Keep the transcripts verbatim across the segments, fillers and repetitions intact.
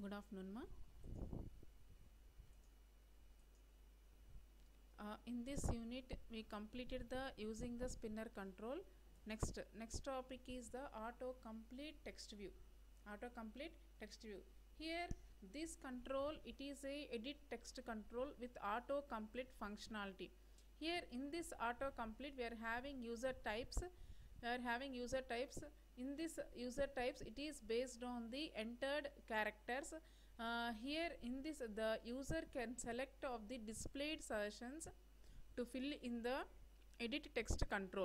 Good afternoon, ma. Uh, in this unit, we completed the using the spinner control. Next, next topic is the autocomplete text view. Autocomplete text view. Here, this control it is a edit text control with autocomplete functionality. Here, in this autocomplete, we are having user types. We are having user types. In this user types, it is based on the entered characters. Uh, here in this the user can select of the displayed sessions to fill in the edit text control.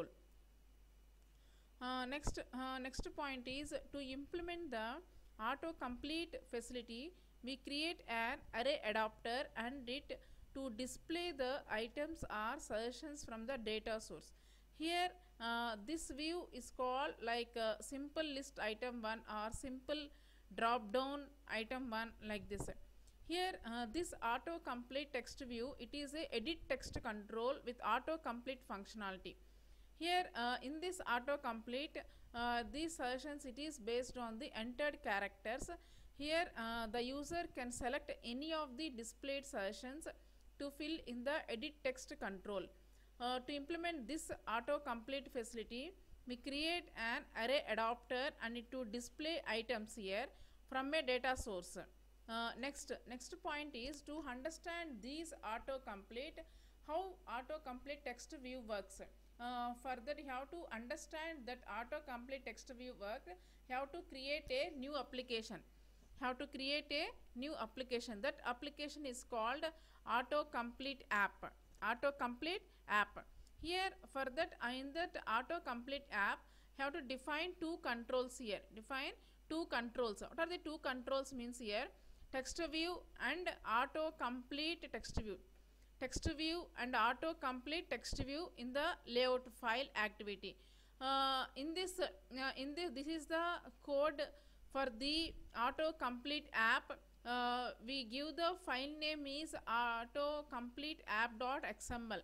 Uh, next uh, next point is to implement the autocomplete facility, we create an array adapter and it to display the items or sessions from the data source. Here uh, this view is called like uh, simple list item one or simple drop down item one, like this. Here uh, this autocomplete text view it is a edit text control with autocomplete functionality. Here uh, in this autocomplete uh, these sessions it is based on the entered characters. Here uh, the user can select any of the displayed sessions to fill in the edit text control. Uh, to implement this autocomplete facility, we create an array adapter and it to display items here from a data source. Uh, next next point is to understand these autocomplete, how autocomplete text view works. Uh, further you have to understand that autocomplete text view work, you have to create a new application. Have to create a new application. That application is called autocomplete app. Autocomplete app. Here for that uh, in that autocomplete app, have to define two controls here. Define two controls. What are the two controls means here? Text view and autocomplete text view. Text view and autocomplete text view in the layout file activity. Uh, in this, uh, in this, this is the code for the autocomplete app. Uh, we give the file name is autocomplete app.xml.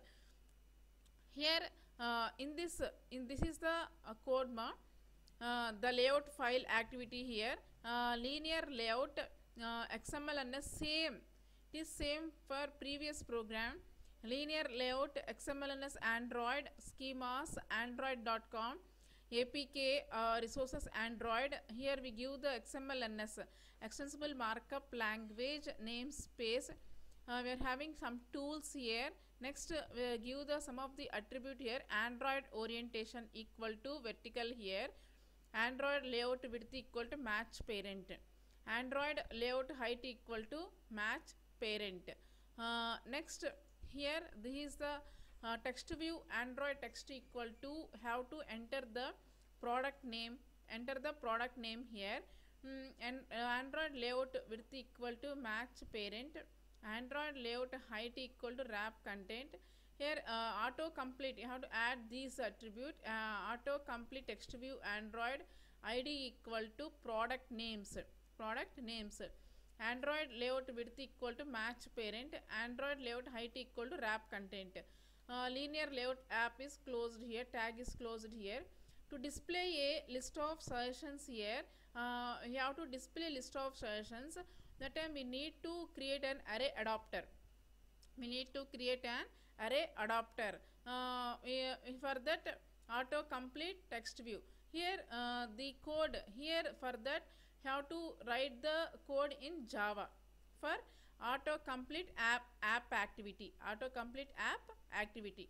Here uh, in this in this is the uh, code ma. Uh, the layout file activity here, uh, linear layout uh, X M L and same, it is same for previous program. Linear layout X M L and Android schemas android dot com A P K uh, resources Android. Here we give the X M L and S extensible markup language namespace. Uh, we are having some tools here. Next uh, we give the some of the attribute here. Android orientation equal to vertical here. Android layout width equal to match parent. Android layout height equal to match parent. Uh, next here this is the uh, text view. Android text equal to have to enter the product name. Enter the product name here. Mm, and uh, Android layout width equal to match parent. Android layout height equal to wrap content. Here uh, autocomplete, you have to add these attribute. Uh, autocomplete text view Android I D equal to product names. Product names. Android layout width equal to match parent. Android layout height equal to wrap content. Uh, linear layout app is closed here. Tag is closed here. To display a list of sessions here, uh, you have to display list of sessions. That time we need to create an array adapter. We need to create an array adapter. Uh, for that autocomplete text view. Here uh, the code here for that have to write the code in Java for autocomplete app app activity. Autocomplete app activity.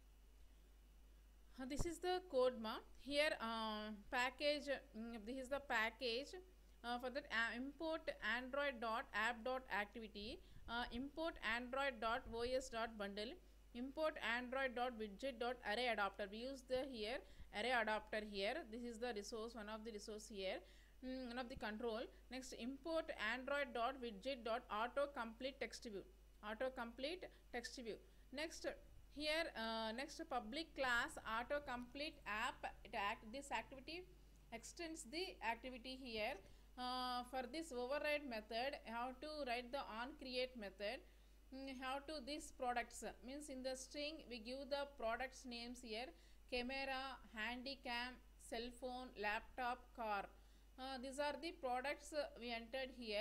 Uh, this is the code ma. Here uh, package. Mm, this is the package. Uh, for that uh, import android dot app dot activity, uh, import android dot os dot bundle, import android dot widget dot array adapter. We use the here array adapter here. This is the resource, one of the resource here, mm, one of the control. Next import android dot widget dot autocomplete text view. Autocomplete text view. Next here uh, next public class autocomplete app act. This activity extends the activity here. Uh, for this override method, how to write the on create method. Mm, how to this products means in the string we give the products names here: camera, handycam, cell phone, laptop, car. Uh, these are the products uh, we entered here.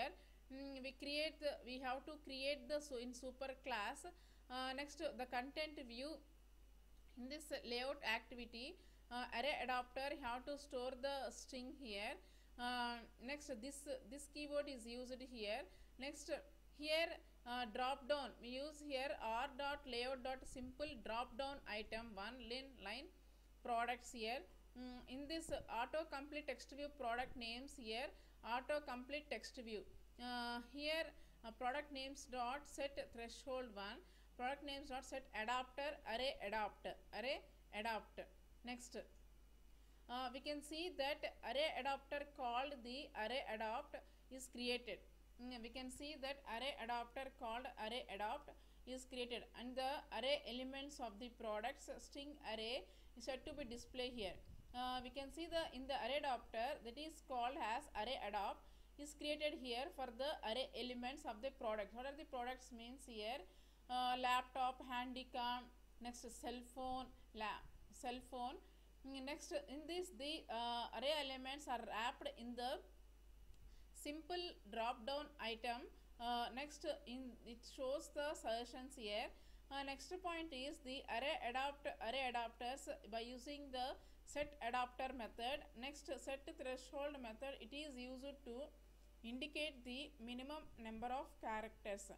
mm, we create the, we have to create the so in super class. Uh, next the content view. In this layout activity, uh, array adapter have to store the string here. Uh, next this this keyword is used here. Next here, uh, drop down we use here r dot layout dot simple drop down item one line line products here. Mm, in this uh, auto complete text view product names here, auto complete text view. Uh, here uh, product names dot set threshold one, product names dot set adapter array adapt array adapt. Next uh, we can see that array adapter called the array adapt is created. Mm, we can see that array adapter called array adapt is created, and the array elements of the products string array is said to be displayed here. Uh, we can see the in the array adapter that is called as array adapt is created here for the array elements of the product. What are the products means here? Uh, laptop, handycam, next cell phone, la cell phone. Next in this the uh, array elements are wrapped in the simple drop down item. Uh, next in it shows the suggestions here. Uh, next point is the array adapt array adapters by using the set adapter method. Next set threshold method, it is used to indicate the minimum number of characters.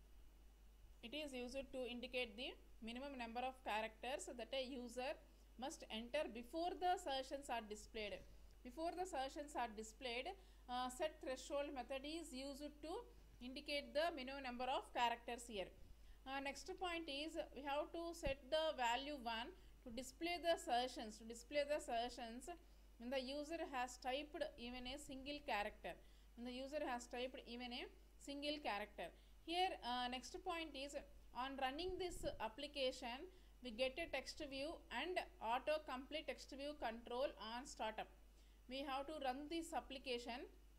It is used to indicate the minimum number of characters that a user must enter before the suggestions are displayed. Before the suggestions are displayed, uh, set threshold method is used to indicate the minimum number of characters here. Uh, next point is we have to set the value one to display the suggestions. To display the suggestions when the user has typed even a single character. When the user has typed even a single character. Here uh, next point is on running this application we get a text view and auto complete text view control on startup. We have to run this application,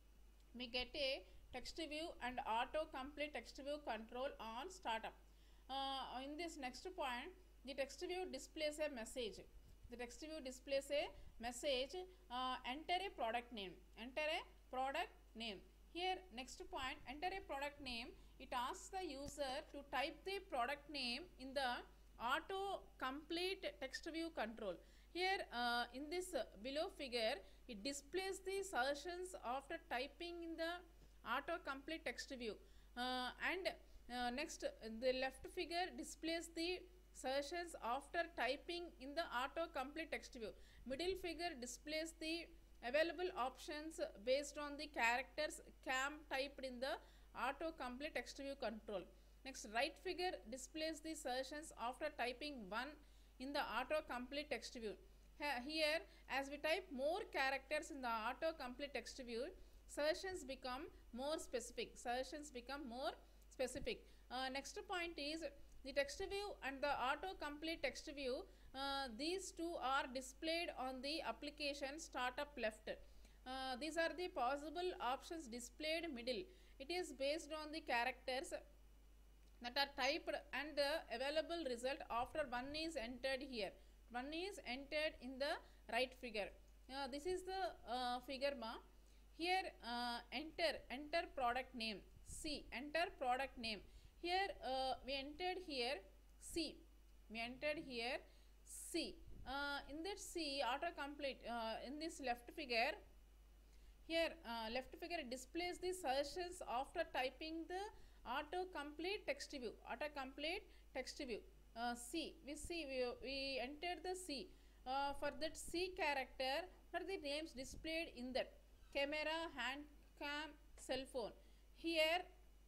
we get a text view and auto complete text view control on startup. Uh, in this next point, the text view displays a message. The text view displays a message, uh, enter a product name, enter a product name. Here next point, enter a product name, it asks the user to type the product name in the auto complete text view control. Here uh, in this uh, below figure, it displays the suggestions after typing in the auto complete text view, uh, and uh, next the left figure displays the suggestions after typing in the auto complete text view. Middle figure displays the available options based on the characters cam typed in the auto complete text view control. Next right figure displays the suggestions after typing one in the auto complete text view. Here as we type more characters in the auto complete text view, suggestions become more specific. Suggestions become more specific. Uh, next point is the text view and the auto complete text view. Uh, these two are displayed on the application startup left. Uh, these are the possible options displayed middle. It is based on the characters that are typed and the available result after one is entered here. One is entered in the right figure. Uh, this is the uh, figure ma. Here uh, enter enter product name C. Enter product name. Here uh, we entered here C. We entered here C. Uh, in that C autocomplete uh, in this left figure. Here uh, left figure displays the suggestions after typing the autocomplete text view. Autocomplete text view. Uh, C. We see we, we entered the C. Uh, for that C character, what are the names displayed in that? Camera, hand cam, cell phone. Here,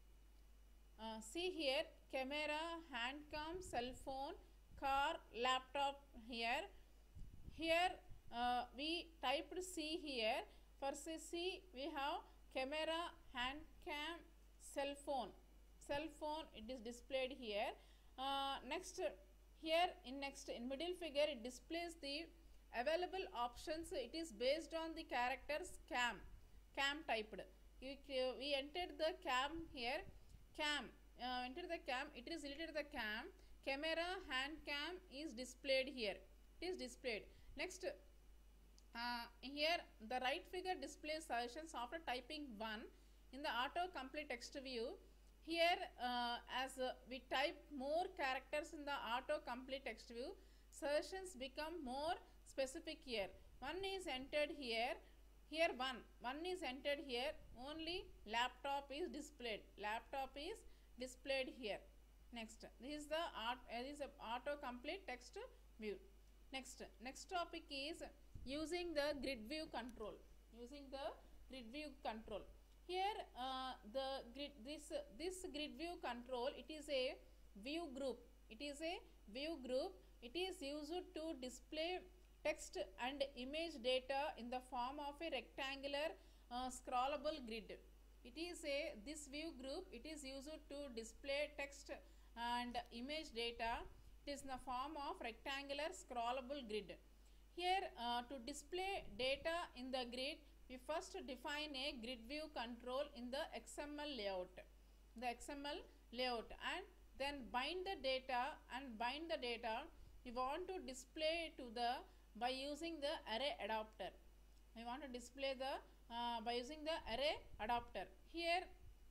uh, see here, camera, hand cam, cell phone, car, laptop here. Here uh, we typed C here. For C we have camera, hand cam, cell phone. Cell phone it is displayed here. Uh, next here in next in middle figure it displays the available options. It is based on the characters cam. Cam typed. You, we entered the cam here. Cam. Uh, enter the cam. It is related to the cam. Camera, hand cam is displayed here. It is displayed. Next. Uh, here the right figure displays suggestions after typing one in the autocomplete text view, here uh, as uh, we type more characters in the autocomplete text view, sessions become more specific here. One is entered here, here one, one is entered here, only laptop is displayed, laptop is displayed here. Next, this is the art, uh, this is a autocomplete text view. Next, next topic is using the grid view control, using the grid view control. Here uh, the grid, this this grid view control, it is a view group, it is a view group, it is used to display text and image data in the form of a rectangular uh, scrollable grid. It is a, this view group, it is used to display text and image data. It is in the form of rectangular scrollable grid. Here uh, to display data in the grid, we first define a grid view control in the X M L layout, the X M L layout, and then bind the data and bind the data we want to display to the by using the array adapter. We want to display the uh, by using the array adapter. Here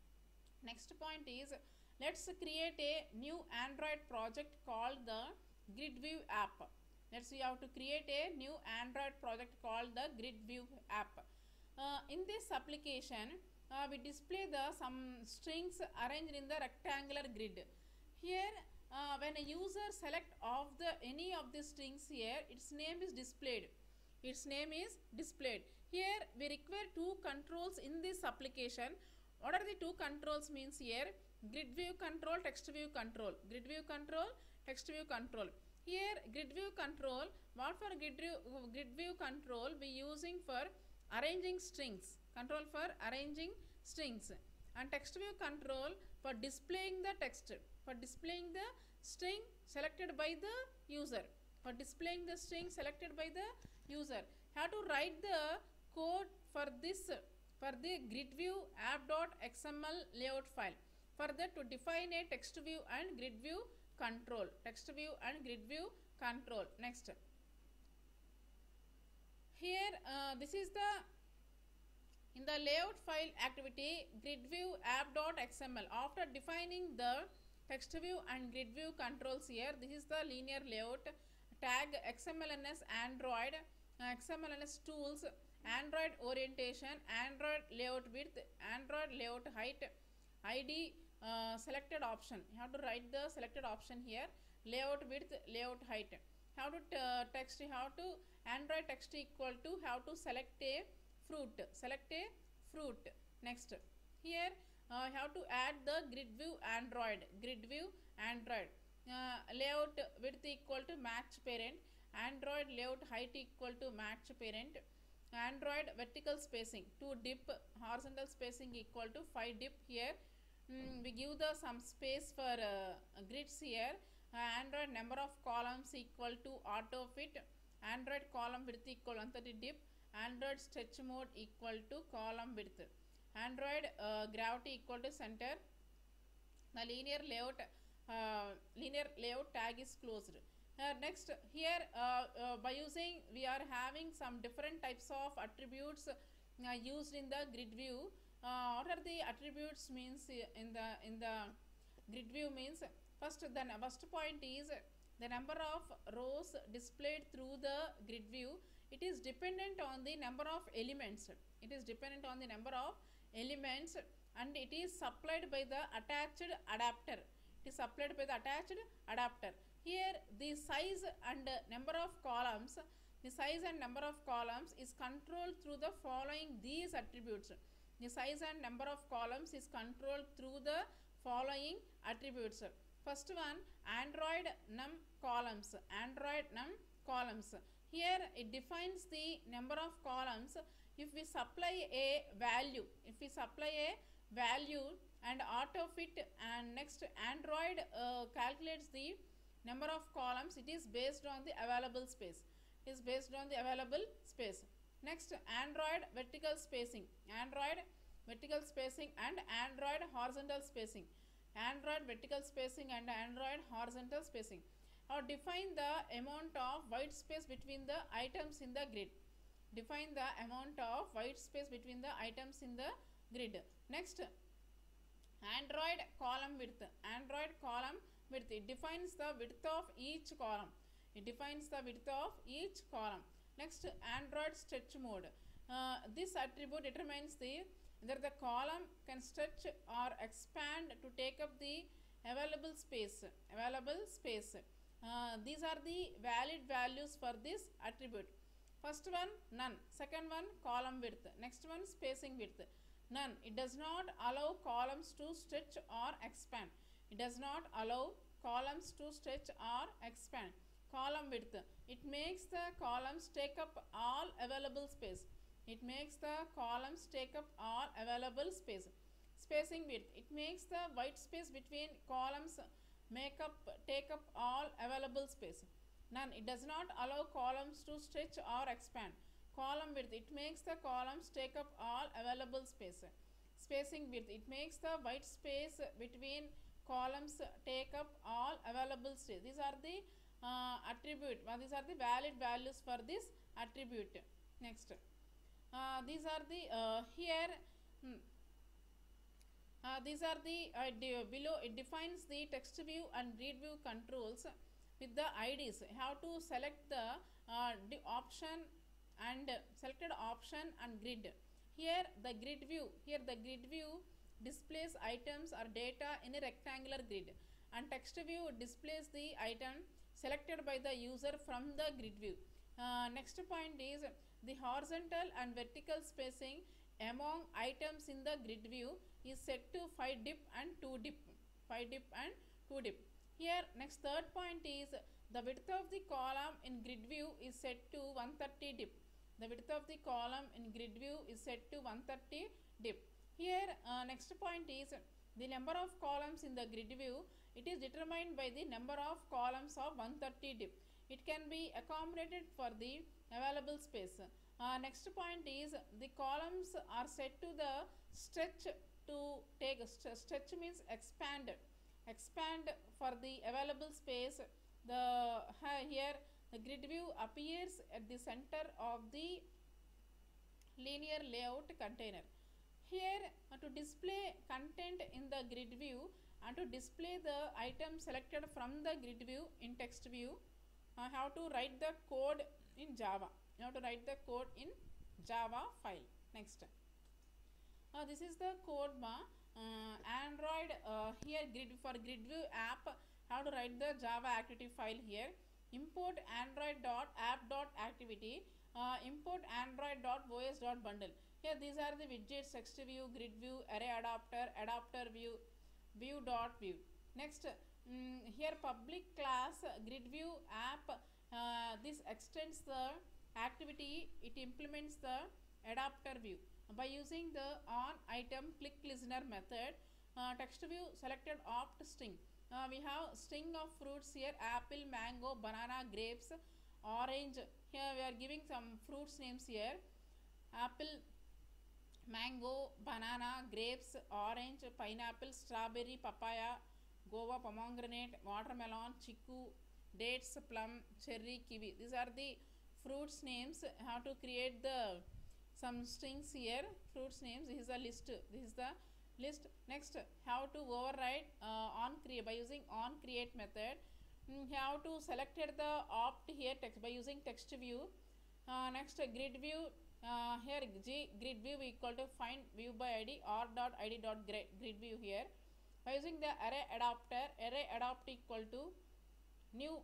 next point is, let's create a new Android project called the grid view app. Let's we have to create a new Android project called the grid view app. Uh, in this application, uh, we display the some strings arranged in the rectangular grid. Here, uh, when a user select of the any of the strings here, its name is displayed. Its name is displayed. Here, we require two controls in this application. What are the two controls means here? Grid view control, text view control. Grid view control, text view control. Here, grid view control. What for grid view, grid view control we using for arranging strings, control for arranging strings, and text view control for displaying the text, for displaying the string selected by the user, for displaying the string selected by the user. Have to write the code for this, for the grid view app.xml layout file. For that, to define a text view and grid view control, text view and grid view control. Next, here uh, this is the in the layout file activity grid view app.xml. After defining the text view and grid view controls here, this is the linear layout tag xmlns android, uh, xmlns tools, android orientation, android layout width, android layout height, id uh, selected option. You have to write the selected option here, layout width, layout height. How to uh, text, you have to Android text equal to, have to select a fruit, select a fruit. Next, here uh, have to add the grid view Android, grid view Android, uh, layout width equal to match parent, Android layout height equal to match parent, Android vertical spacing two dip, horizontal spacing equal to five dip. Here mm, we give the some space for uh, grids here. Uh, Android number of columns equal to auto fit, Android column width equal one thirty dip, Android stretch mode equal to column width, Android uh, gravity equal to center. The linear layout uh, linear layout tag is closed. Uh, next, here uh, uh, by using, we are having some different types of attributes uh, used in the grid view. Uh, what are the attributes means in the in the grid view means, first the first point is the number of rows displayed through the grid view. It is dependent on the number of elements. It is dependent on the number of elements and it is supplied by the attached adapter. It is supplied by the attached adapter. Here the size and number of columns, the size and number of columns is controlled through the following these attributes. The size and number of columns is controlled through the following attributes. First one, Android num columns, Android num columns. Here it defines the number of columns. If we supply a value, if we supply a value and auto fit, and next Android uh, calculates the number of columns, it is based on the available space. It is based on the available space. Next, Android vertical spacing, Android vertical spacing and Android horizontal spacing. Android vertical spacing and Android horizontal spacing. Or define the amount of white space between the items in the grid. Define the amount of white space between the items in the grid. Next, Android column width. Android column width. It defines the width of each column. It defines the width of each column. Next, Android stretch mode. Uh, this attribute determines the whether the column can stretch or expand to take up the available space. Available space. Uh, these are the valid values for this attribute. First one, none. Second one, column width. Next one, spacing width. None. It does not allow columns to stretch or expand. It does not allow columns to stretch or expand. Column width. It makes the columns take up all available space. It makes the columns take up all available space. Spacing width. It makes the white space between columns make up take up all available space. None. It does not allow columns to stretch or expand. Column width. It makes the columns take up all available space. Spacing width. It makes the white space between columns take up all available space. These are the uh, attribute. Well, these are the valid values for this attribute. Next. Uh, these are the uh, here hmm, uh, these are the uh, below it defines the text view and grid view controls with the I Ds. You have to select the, uh, the option and uh, selected option and grid. Here the grid view here the grid view displays items or data in a rectangular grid, and text view displays the item selected by the user from the grid view. Uh, next point is the horizontal and vertical spacing among items in the grid view is set to five dip and two dip. five dip and two dip. Here next third point is the width of the column in grid view is set to one hundred thirty dip. The width of the column in grid view is set to one hundred thirty dip. Here uh, next point is the number of columns in the grid view. It is determined by the number of columns of one hundred thirty dip. It can be accommodated for the available space. Uh, next point is the columns are set to the stretch to take st stretch means expand expand for the available space. The uh, here the grid view appears at the center of the linear layout container. Here uh, to display content in the grid view and to display the item selected from the grid view in text view, I have to write the code in Java. You have to write the code in Java file. Next. Uh, this is the code ma uh, Android uh, here grid for grid view app. How to write the Java activity file here. Import android dot app dot activity. Uh, import android dot os dot bundle. Here these are the widgets: text view, grid view, array adapter, adapter view, view dot view. Next, um, here public class grid view app. Uh, this extends the activity. It implements the adapter view by using the on item click listener method. Uh, text view selected opt string. Uh, we have string of fruits here: apple, mango, banana, grapes, orange. Here we are giving some fruits names here: apple, mango, banana, grapes, orange, pineapple, strawberry, papaya, guava, pomegranate, watermelon, chiku, dates, plum, cherry, kiwi. These are the fruits names. How to create the some strings here, fruits names. This is a list. This is the list. Next, how to override uh, on create by using on create method. Mm, how to selected the opt here text by using text view. Uh, next, grid view. Uh, here G grid view equal to find view by id or dot id dot grid view here. By using the array adapter, array adapt equal to new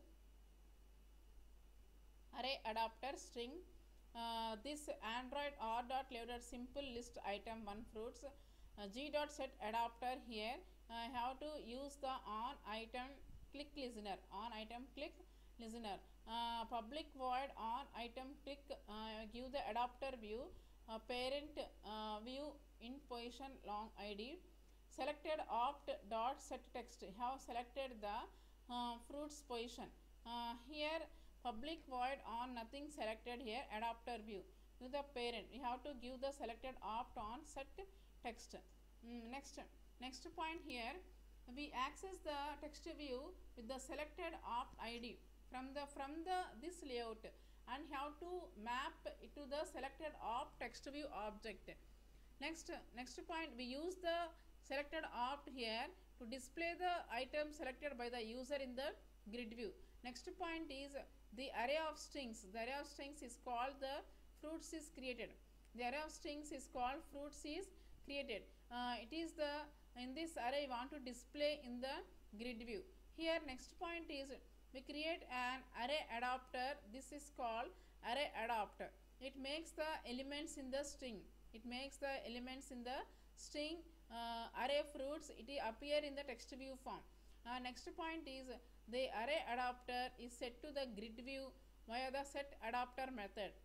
array adapter string. Uh, this android or dot loaded simple list item one fruits. Uh, g dot set adapter here. I uh, have to use the on item click listener. On item click listener. Uh, public void on item click uh, give the adapter view. Uh, parent uh, view in position long id. Selected opt dot set text. Have selected the uh, fruits position. Uh, here public void on nothing selected here adapter view. To the parent we have to give the selected opt on set text. Mm, next next point here we access the text view with the selected opt id from the from the this layout and have to map it to the selected opt text view object. Next, next point, we use the selected opt here to display the item selected by the user in the grid view. Next point is the array of strings. The array of strings is called the fruits is created. The array of strings is called fruits is created. Uh, it is the, in this array we want to display in the grid view. Here next point is we create an array adapter. This is called array adapter. It makes the elements in the string. It makes the elements in the string uh, array fruits. It appear in the text view form. Uh, next point is the array adapter is set to the grid view via the set adapter method.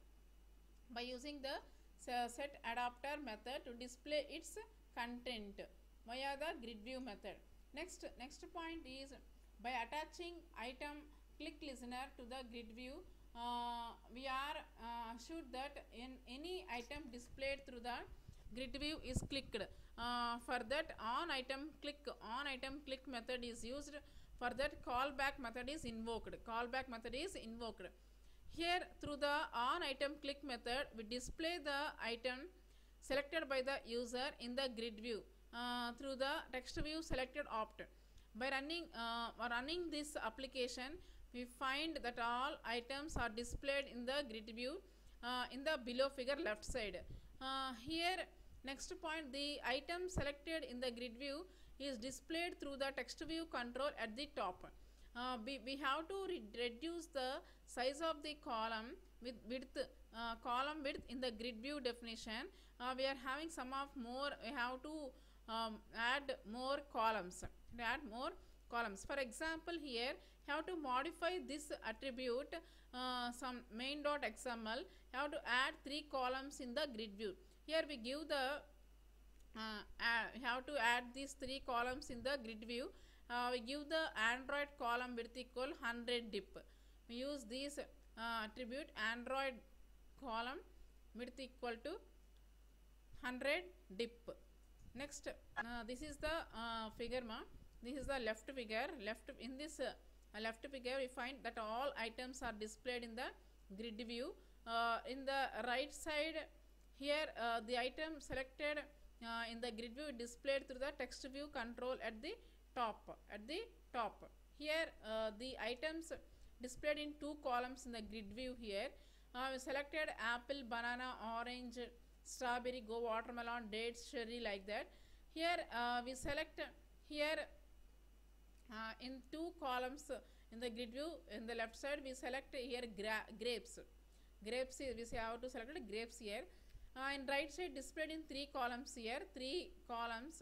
By using the set adapter method to display its content via the grid view method. Next, next point is by attaching item click listener to the grid view. Uh, we are uh, assured that in any item displayed through the grid view is clicked. Uh, for that on item click on item click method is used. For that callback method is invoked. Callback method is invoked. Here through the on item click method we display the item selected by the user in the grid view uh, through the text view selected opt. By running uh, running this application, we find that all items are displayed in the grid view uh, in the below figure left side. Uh, here next point, the item selected in the grid view is displayed through the text view control at the top. Uh, we, we have to re reduce the size of the column with width uh, column width in the grid view definition. Uh, we are having some of more, we have to um, add more columns. Add more columns. For example, here you have to modify this attribute uh, some main dot X M L. You have to add three columns in the grid view. Here we give the uh, uh, you have to add these three columns in the grid view. Uh, we give the Android column width equal one hundred dip. We use this uh, attribute Android column width equal to one hundred dip. Next, uh, this is the uh, figure ma. This is the left figure. Left in this uh, left figure we find that all items are displayed in the grid view. Uh, in the right side here uh, the item selected uh, in the grid view displayed through the text view control at the top. At the top here uh, the items displayed in two columns in the grid view. Here uh, we selected apple, banana, orange, strawberry, go, watermelon, dates, cherry, like that. Here uh, we select here uh, in two columns in the grid view. In the left side we select here gra grapes. Grapes we say how to select grapes here. Uh, in right side displayed in three columns here. Three columns.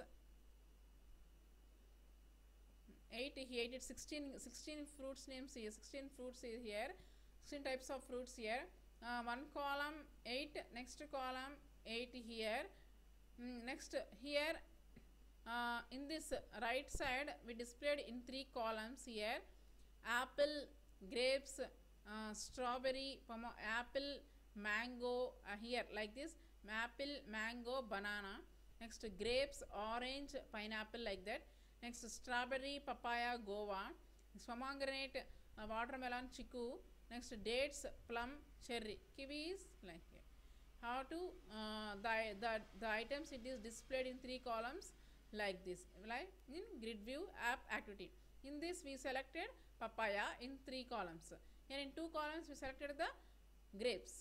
eight, eight, it's sixteen, sixteen fruits names here. sixteen fruits is here. sixteen types of fruits here. Uh, one column eight. Next column eight here. Mm, next here uh, in this right side we displayed in three columns here. Apple, grapes, uh, strawberry, apple, mango uh, here like this. Apple, mango, banana. Next grapes, orange, pineapple, like that. Next strawberry, papaya, guava. Pomegranate, uh, watermelon, chiku. Next dates, plum, cherry. Kiwis, like here. How to uh, the, the the items it is displayed in three columns like this, like in grid view app activity. In this we selected papaya in three columns. Here in two columns we selected the grapes.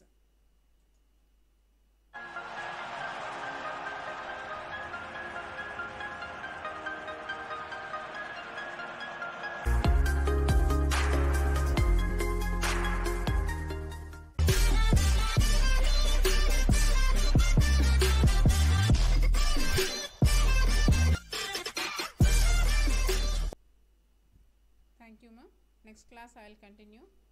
Thank you, ma'am. Next class I will continue.